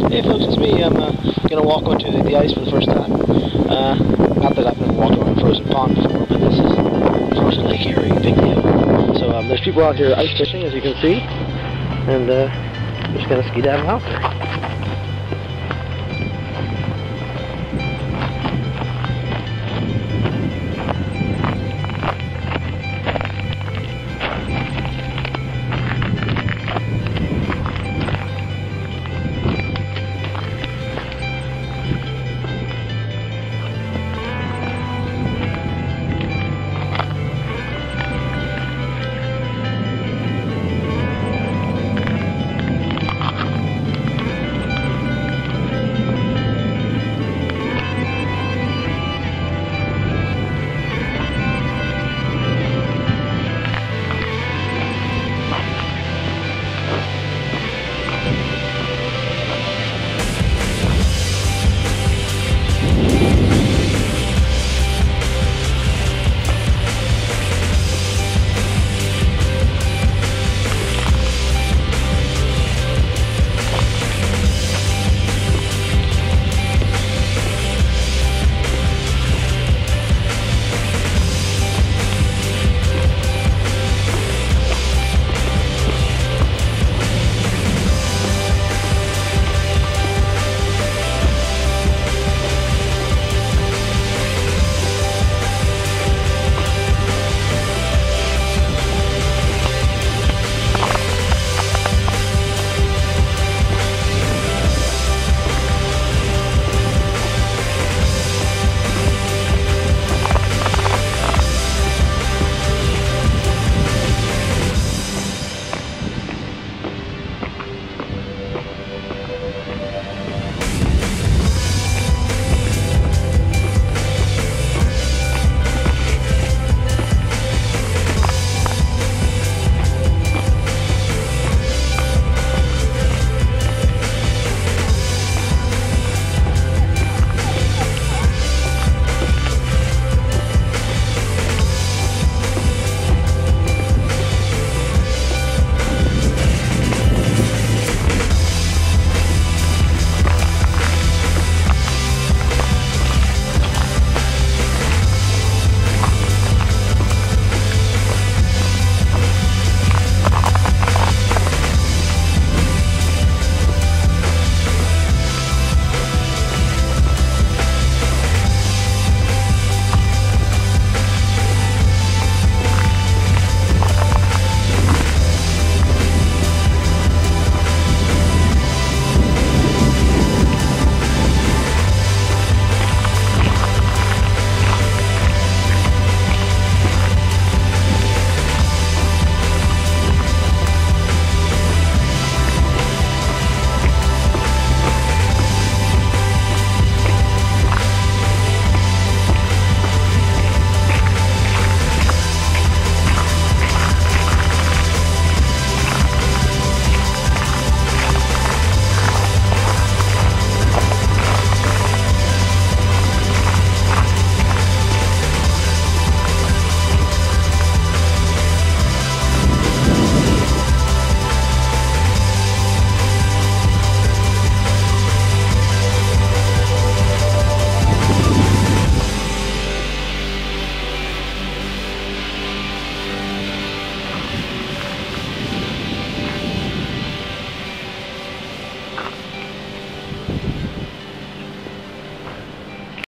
Hey folks, it's me. I'm going to walk onto the ice for the first time. Not that I've never walked on a frozen pond before, but this is frozen Lake Erie, big deal. So there's people out here ice fishing, as you can see, and just going to skedaddle out there.